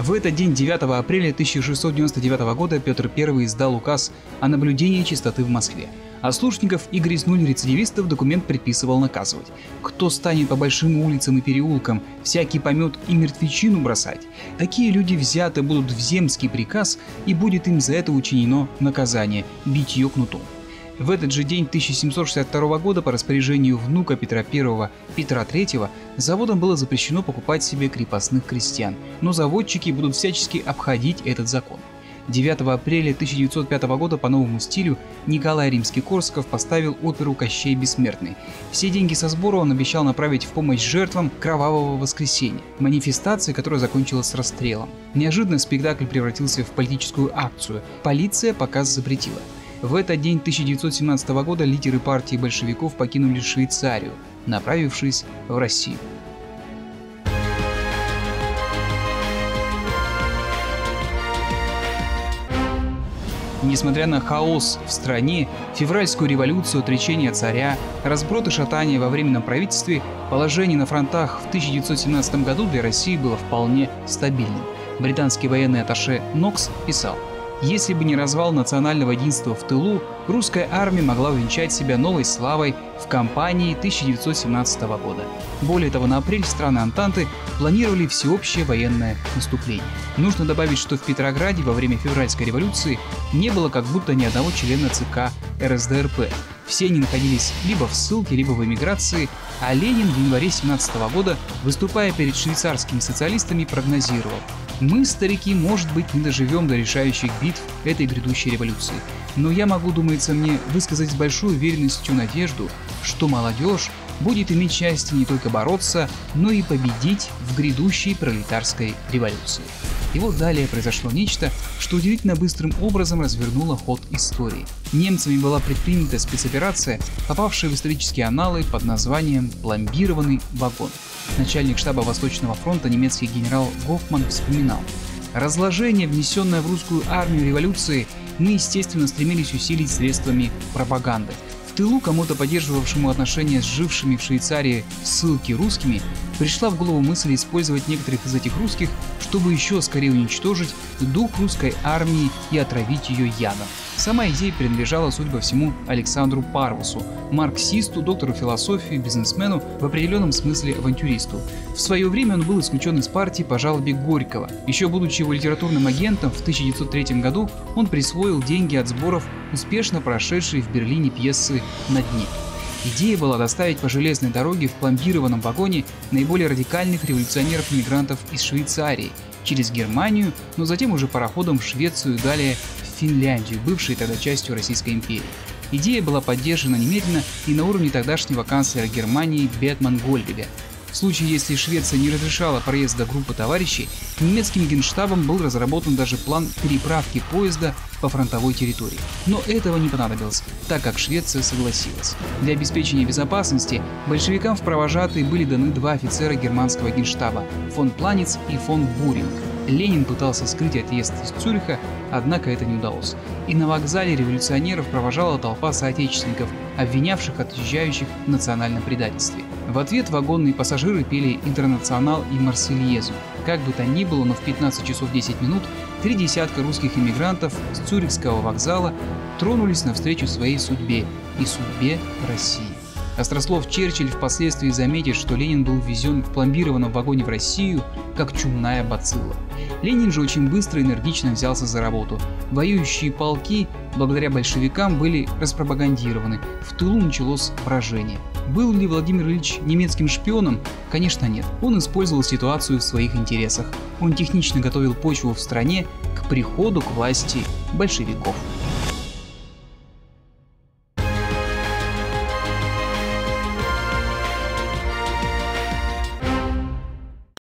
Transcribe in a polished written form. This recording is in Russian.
В этот день, 9 апреля 1699 года, Петр I издал указ о наблюдении чистоты в Москве. Ослушников и грязнуль-рецидивистов документ предписывал наказывать. Кто станет по большим улицам и переулкам всякий помет и мертвечину бросать, такие люди взяты будут в земский приказ, и будет им за это учинено наказание – битье кнутом. В этот же день 1762 года по распоряжению внука Петра I, Петра III, заводам было запрещено покупать себе крепостных крестьян, но заводчики будут всячески обходить этот закон. 9 апреля 1905 года по новому стилю Николай Римский-Корсаков поставил оперу «Кощей Бессмертный». Все деньги со сбора он обещал направить в помощь жертвам Кровавого воскресенья, манифестации, которая закончилась с расстрелом. Неожиданно спектакль превратился в политическую акцию. Полиция показ запретила. В этот день 1917 года лидеры партии большевиков покинули Швейцарию, направившись в Россию. Несмотря на хаос в стране, февральскую революцию, отречение царя, разброд и шатание во временном правительстве, положение на фронтах в 1917 году для России было вполне стабильным. Британский военный атташе Нокс писал: «Если бы не развал национального единства в тылу, русская армия могла увенчать себя новой славой в кампании 1917 года». Более того, на апрель страны Антанты планировали всеобщее военное наступление. Нужно добавить, что в Петрограде во время февральской революции не было как будто ни одного члена ЦК РСДРП. Все они находились либо в ссылке, либо в эмиграции, а Ленин в январе 1917 года, выступая перед швейцарскими социалистами, прогнозировал: «Мы, старики, может быть, не доживем до решающих битв этой грядущей революции, но я могу, думается мне, высказать с большой уверенностью надежду, что молодежь будет иметь счастье не только бороться, но и победить в грядущей пролетарской революции». И вот далее произошло нечто, что удивительно быстрым образом развернуло ход истории. Немцами была предпринята спецоперация, попавшая в исторические анналы под названием «Пломбированный вагон». Начальник штаба Восточного фронта, немецкий генерал Гофман, вспоминал: «Разложение, внесенное в русскую армию революции, мы, естественно, стремились усилить средствами пропаганды. В тылу кому-то, поддерживавшему отношения с жившими в Швейцарии в ссылке русскими, пришла в голову мысль использовать некоторых из этих русских, чтобы еще скорее уничтожить дух русской армии и отравить ее ядом». Сама идея принадлежала, судя по всему, Александру Парвусу, марксисту, доктору философии, бизнесмену, в определенном смысле авантюристу. В свое время он был исключен из партии по жалобе Горького. Еще будучи его литературным агентом, в 1903 году он присвоил деньги от сборов успешно прошедшей в Берлине пьесы «На дне». Идея была доставить по железной дороге в пломбированном вагоне наиболее радикальных революционеров-мигрантов из Швейцарии через Германию, но затем уже пароходом в Швецию и далее в Финляндию, бывшей тогда частью Российской империи. Идея была поддержана немедленно и на уровне тогдашнего канцлера Германии Бетман Гольбеля. В случае, если Швеция не разрешала проезда группы товарищей, немецким генштабом был разработан даже план переправки поезда по фронтовой территории. Но этого не понадобилось, так как Швеция согласилась. Для обеспечения безопасности большевикам в провожатые были даны два офицера германского генштаба – фон Планец и фон Буринг. Ленин пытался скрыть отъезд из Цюриха, однако это не удалось. И на вокзале революционеров провожала толпа соотечественников, обвинявших отъезжающих в национальном предательстве. В ответ вагонные пассажиры пели «Интернационал» и «Марсельезу». Как бы то ни было, но в 15 часов 10 минут 3 десятка русских эмигрантов с Цюрихского вокзала тронулись навстречу своей судьбе и судьбе России. Острослов Черчилль впоследствии заметит, что Ленин был ввезен в пломбированном вагоне в Россию как чумная бацилла. Ленин же очень быстро и энергично взялся за работу. Воюющие полки, благодаря большевикам, были распропагандированы. В тылу началось поражение. Был ли Владимир Ильич немецким шпионом? Конечно, нет. Он использовал ситуацию в своих интересах. Он технично готовил почву в стране к приходу к власти большевиков.